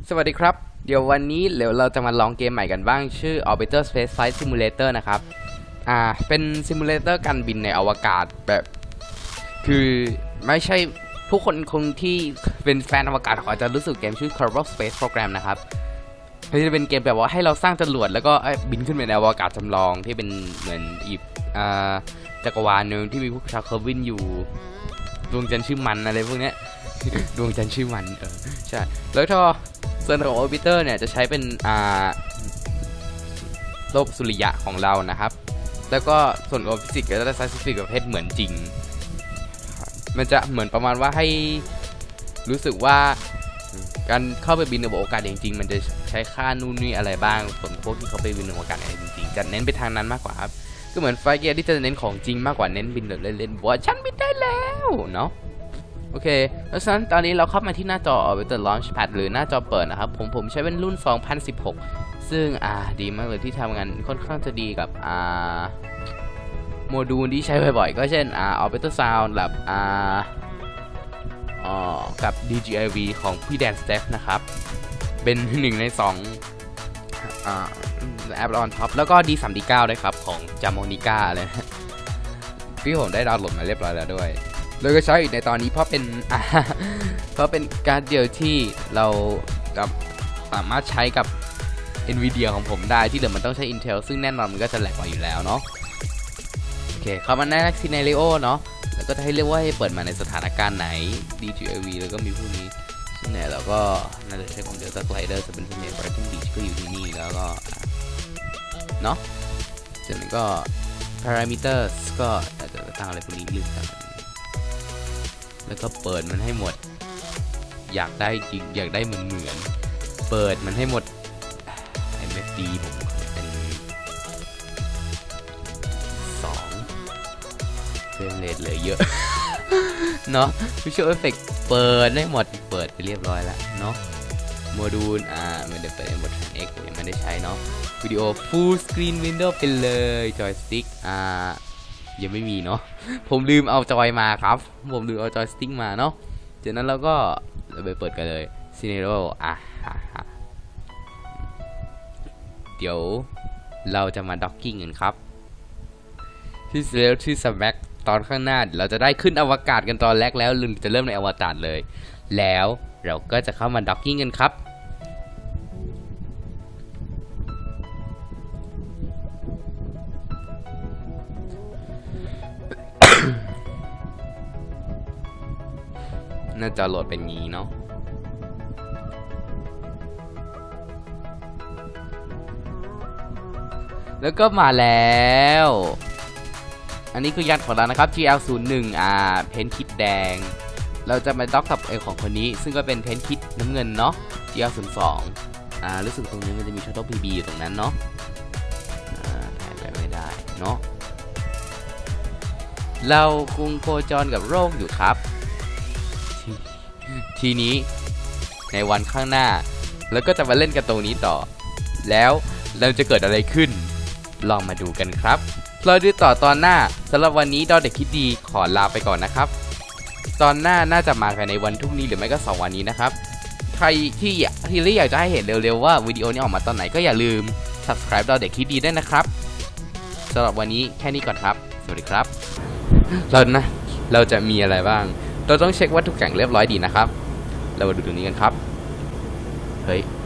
สวัสดีครับเดี๋ยววันนี้เราจะมาลองเกมใหม่กันบ้างชื่อ Orbiter Space Flight Simulator นะครับเป็นซิมูเลเตอร์การบินในอวกาศแบบคือไม่ใช่ทุกคนที่เป็นแฟนอวกาศเขาจะรู้สึกเกมชื่อ Kerbal Space Program นะครับมันจะเป็นเกมแบบว่าให้เราสร้างจรวดแล้วก็บินขึ้นไปในอวกาศจำลองที่เป็นเหมือนอีกจักรวาลนึงที่มีพวกชาวเคอร์วินอยู่ดวงจันทร์ชื่อมันอะไรพวกเนี้ย ดวงจันทร์ชื่อมันใช่แล้วก็ส่วนของ Orbiter เนี่ยจะใช้เป็นโลกสุริยะของเรานะครับแล้วก็ส่วนของฟิสิกส์ก็จะใช้ฟิสิกส์ประเภทเหมือนจริงมันจะเหมือนประมาณว่าให้รู้สึกว่าการเข้าไปบินในอวกาศจริงๆมันจะใช้ค่านู่นนี่อะไรบ้างส่วนพวกที่เขาไปบินในอวกาศจริงๆจะเน้นไปทางนั้นมากกว่าครับก็เหมือนไฟเกียร์ที่จะเน้นของจริงมากกว่าเน้นบินเล่นๆว่าฉันบินได้แล้วเนาะโอเคเพราะฉะนั้นตอนนี้เราเข้ามาที่หน้าจอ Orbiter Launchpad หรือหน้าจอเปิดนะครับผมใช้เป็นรุ่น 2016 ซึ่งดีมากเลยที่ทำงานค่อนข้างจะดีกับโมดูลที่ใช้บ่อยๆก็เช่นOrbiter Sound แบบกับ DJI-V ของพี่แดนสเตฟนะครับเป็น1ใน2แอปออนท็อปแล้วก็ D3D9 ด้วยครับของ Jamonica เลยพี่ผมได้ดาวน์โหลดมาเรียบร้อยแล้วด้วยเลยก็ใช้อยู่ในตอนนี้เพราะเป็นการ์ดเดียวที่เราสามารถใช้กับ Nvidia ของผมได้ที่เหลือมันต้องใช้ Intel ซึ่งแน่นอนมันก็จะแหลกกว่าอยู่แล้วเนาะโอเคเข้ามาในซีนาริโอเนาะแล้วก็จะให้เรียกว่าให้เปิดมาในสถานการณ์ไหน DJI-V แล้วก็มีพวกนี้ซึ่งเนี่ยเราก็น่าจะใช้ของ Delta Glider จะเป็นพวกนี้ Brighton Beach ก็อยู่ที่นี่แล้วก็เนาะจากนั้นก็ Parameters ก็อาจจะตั้งอะไรพวกนี้ลืมกันแล้วก็เปิดมันให้หมดอยากได้จริงอยากได้เหมือนเปิดมันให้หมด MFD ผมเป็น2เฟรมเรทเหลือเยอะ เนาะ Visual Effect เปิดได้หมดเปิดไปเรียบร้อยแล้วเนาะโมดูลไม่ได้เปิดหมด X ผมยังไม่ได้ใช้เนาะวิดีโอ Full Screen Window ไปเลยจอยสติ๊กยังไม่มีเนาะผมลืมเอาจอยมาครับผมลืมเอาจอยสติ๊กมาเนาะจากนั้นเราก็ไปเปิดกันเลยซีเนโรเดี๋ยวเราจะมาด็อกกิ้งกันครับที่เซลที่สแม็กตอนข้างหน้าเราจะได้ขึ้นอวกาศกันตอนแรกแล้วลืมจะเริ่มในอวกาศเลยแล้วเราก็จะเข้ามาด็อกกิ้งกันครับน่าจะโหลดเป็นงี้เนาะแล้วก็มาแล้วอันนี้คือยานของเรานะครับ GL01 เพนคิดแดงเราจะมาด็อกกับของคนนี้ซึ่งก็เป็นเพนคิดน้ำเงินเนาะ GL02 รู้สึกตรงนี้มันจะมี Shuttle PB อยู่ตรงนั้นเนาะถ่ายไปไม่ได้เนาะเราคงโคจรกับโลกอยู่ครับทีนี้ในวันข้างหน้าแล้วก็จะมาเล่นกันตรงนี้ต่อแล้วเราจะเกิดอะไรขึ้นลองมาดูกันครับเราดูต่อตอนหน้าสำหรับวันนี้ดอเด็กคิดดีขอลาไปก่อนนะครับตอนหน้าน่าจะมาภายในวันพรุ่งนี้หรือไม่ก็2วันนี้นะครับใครที่อยากจะให้เห็นเร็วๆว่าวิดีโอนี้ออกมาตอนไหนก็อย่าลืม subscribe ดอเด็กคิดดีด้วยนะครับสำหรับวันนี้แค่นี้ก่อนครับสวัสดีครับเราจะมีอะไรบ้างเราต้องเช็คว่าทุกอย่างเรียบร้อยดีนะครับเรามาดูตรงนี้กันครับเฮ้ย